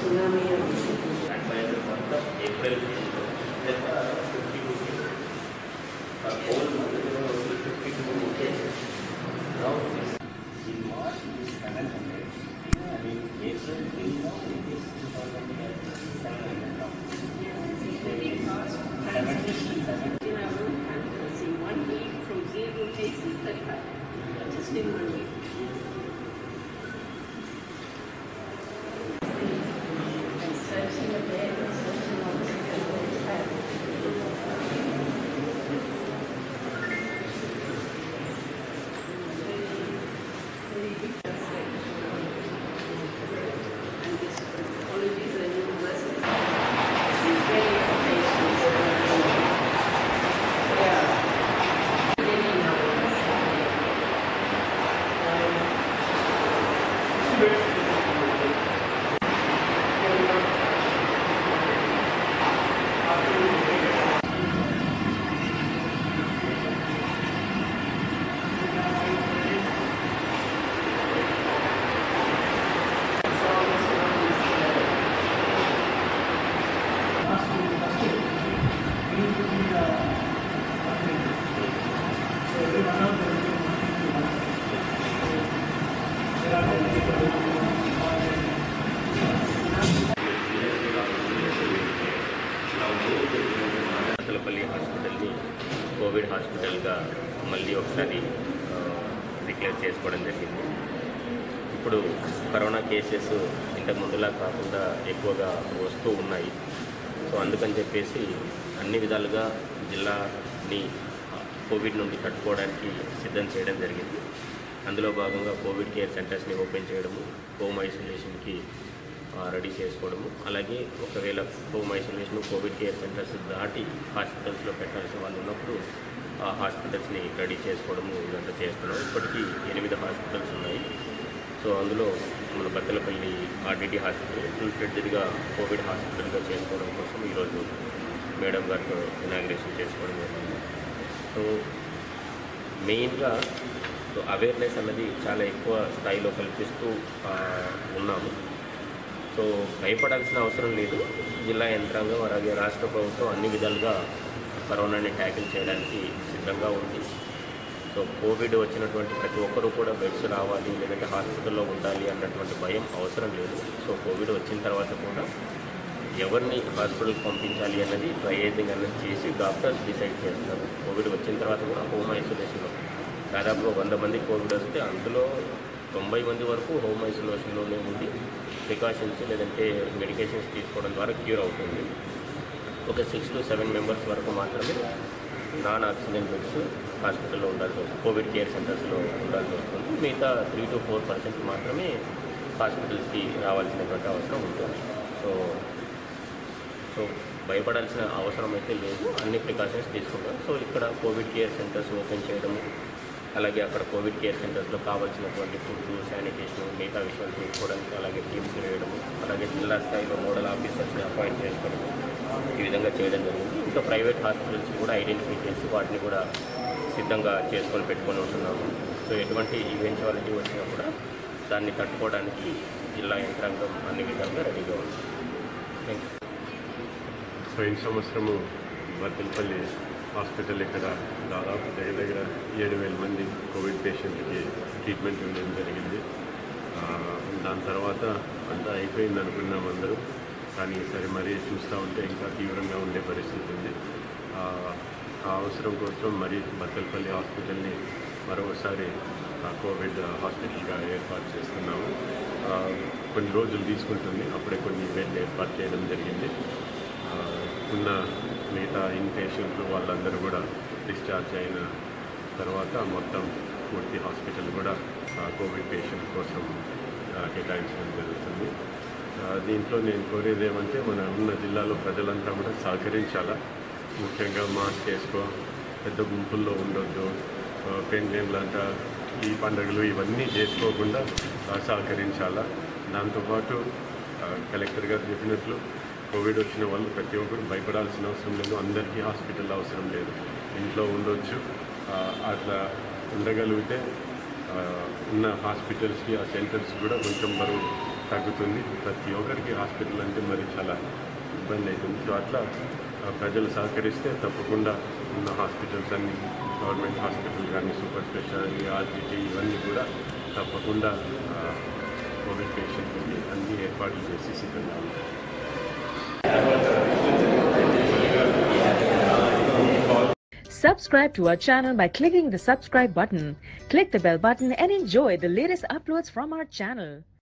Tsunami April Bathalapalli హాస్పిటల్ని Covid హాస్పిటల్గా మళ్ళీ ఒకసారి డిక్లేర్ చేసుకోవడం జరిగింది. ఇప్పుడు కరోనా కేసెస్ ఇంతకు ముందులా కాకుండా ఎక్కువగా వస్తూ ఉన్నాయి. సో అందుకని చెప్పేసి అన్ని విధాలుగా జిల్లాని కోవిడ్ నుండి తట్టుకోవడానికి సిద్ధం చేయడం జరిగింది. అందులో భాగంగా కోవిడ్ కేర్ సెంటర్స్ని ఓపెన్ చేయడము, హోమ్ ఐసోలేషన్కి రెడీ చేసుకోవడము, అలాగే ఒకవేళ home isolation covid care centres దాటి హాస్పిటల్స్లో పెట్టాల్సిన వాళ్ళు ఉన్నప్పుడు ఆ హాస్పిటల్స్ని రెడీ చేసుకోవడము ఇదంతా చేస్తున్నాం. ఇప్పటికీ 8 హాస్పిటల్స్ ఉన్నాయి. సో అందులో మన బత్తలపల్లి ఆర్డిటి హాస్పిటల్ ఫుల్ ఫ్లెడ్జ్డ్గా కోవిడ్ హాస్పిటల్గా చేసుకోవడం కోసం ఈరోజు మేడం గారితో ఇనాగ్రేషన్ చేసుకోవడం జరిగింది. సో మెయిన్గా అవేర్నెస్ అన్నది చాలా ఎక్కువ స్థాయిలో కల్పిస్తూ ఉన్నాము. సో భయపడాల్సిన అవసరం లేదు. జిల్లా యంత్రాంగం అలాగే రాష్ట్ర ప్రభుత్వం అన్ని విధాలుగా కరోనాని ట్యాకిల్ చేయడానికి సిద్ధంగా ఉంది. సో కోవిడ్ వచ్చినటువంటి ప్రతి ఒక్కరూ కూడా బెడ్స్ రావాలి, లేదంటే హాస్పిటల్లో ఉండాలి అన్నటువంటి భయం అవసరం లేదు. సో కోవిడ్ వచ్చిన తర్వాత కూడా ఎవరిని హాస్పిటల్కి పంపించాలి అన్నది ట్రయేజింగ్ అన్నది చేసి డాక్టర్స్ డిసైడ్ చేస్తున్నారు. కోవిడ్ వచ్చిన తర్వాత కూడా హోమ్ ఐసోలేషన్లో దాదాపుగా 100 మంది కోవిడ్ వస్తే అందులో 90 మంది వరకు హోమ్ ఐసోలేషన్లోనే ఉండి ప్రికాషన్స్ లేదంటే మెడికేషన్స్ తీసుకోవడం ద్వారా క్యూర్ అవుతుంది. ఒక 6 to 7 మెంబర్స్ వరకు మాత్రమే నాన్ ఆక్సిజన్ బెడ్స్ హాస్పిటల్లో ఉండాల్సి వస్తుంది, కోవిడ్ కేర్ సెంటర్స్లో ఉండాల్సి వస్తుంది. మిగతా 3 to 4% మాత్రమే హాస్పిటల్స్కి రావాల్సినటువంటి అవసరం ఉంటుంది. సో భయపడాల్సిన అవసరం అయితే లేదు, అన్ని ప్రికాషన్స్ తీసుకుంటారు. సో ఇక్కడ కోవిడ్ కేర్ సెంటర్స్ ఓపెన్ చేయడము, అలాగే అక్కడ కోవిడ్ కేర్ సెంటర్స్లో కావాల్సినటువంటి ఫుడ్, శానిటేషన్, మిగతా విషయాలు తీసుకోవడానికి అలాగే టీమ్స్ వేయడము, అలాగే జిల్లా స్థాయిలో నోడల్ ఆఫీసర్స్ని అపాయింట్ చేసుకోవడము, ఈ విధంగా చేయడం జరిగింది. ఇంకా ప్రైవేట్ హాస్పిటల్స్ కూడా ఐడెంటిఫై చేసి వాటిని కూడా సిద్ధంగా చేసుకొని పెట్టుకొని ఉంటున్నాము. సో ఎటువంటి ఈవెంచువాలిటీ వచ్చినా కూడా దాన్ని తట్టుకోవడానికి జిల్లా యంత్రాంగం అన్ని విధాలుగా రెడీగా ఉంది. Thank you. పోయిన సంవత్సరము బత్తలపల్లి హాస్పిటల్ ఇక్కడ దాదాపు దగ్గర 7,000 మంది కోవిడ్ పేషెంట్కి ట్రీట్మెంట్ ఇవ్వడం జరిగింది. దాని తర్వాత అంతా అయిపోయింది అనుకున్నాం అందరూ, కానీ సరే మరీ చూస్తూ ఉంటే ఇంకా తీవ్రంగా ఉండే పరిస్థితి ఉంది. ఆ అవసరం కోసం మరి బత్తలపల్లి హాస్పిటల్ని మరోసారి కోవిడ్ హాస్పిటల్గా ఏర్పాటు చేస్తున్నాము. కొన్ని రోజులు తీసుకుంటుంది, అప్పుడే కొన్ని బెడ్లు ఏర్పాటు చేయడం జరిగింది. ఉన్న మిగతా ఇన్పేషెంట్లు వాళ్ళందరూ కూడా డిశ్చార్జ్ అయిన తర్వాత మొత్తం పూర్తి హాస్పిటల్ కూడా కోవిడ్ పేషెంట్ కోసం కేటాయించడం జరుగుతుంది. దీంట్లో నేను కోరేది ఏమంటే మన ఉన్న జిల్లాలో ప్రజలంతా కూడా సహకరించాలా. ముఖ్యంగా మాస్క్ వేసుకో, పెద్ద గుంపుల్లో ఉండొద్దు, పెండ్లేంలంతా ఈ పండుగలు ఇవన్నీ చేసుకోకుండా సహకరించాలా. దాంతోపాటు కలెక్టర్ గారు చెప్పినట్లు కోవిడ్ వచ్చిన వాళ్ళు ప్రతి ఒక్కరు భయపడాల్సిన అవసరం లేదు, అందరికీ హాస్పిటల్ అవసరం లేదు, ఇంట్లో ఉండొచ్చు. అట్లా ఉండగలిగితే ఉన్న హాస్పిటల్స్కి ఆ సెంటర్స్ కూడా కొంచెం బరువు తగ్గుతుంది. ప్రతి ఒక్కరికి హాస్పిటల్ అంటే మరి చాలా ఇబ్బంది అవుతుంది. సో అట్లా ప్రజలు సహకరిస్తే తప్పకుండా ఉన్న హాస్పిటల్స్ అన్ని గవర్నమెంట్ హాస్పిటల్ కానీ సూపర్ స్పెషాలిటీ ఆర్టీటీ ఇవన్నీ కూడా తప్పకుండా కోవిడ్ పేషెంట్లకి అన్ని ఏర్పాట్లు చేసి సిద్ధంగా ఉంటాయి. Subscribe to our channel by clicking the subscribe button. Click the bell button and enjoy the latest uploads from our channel.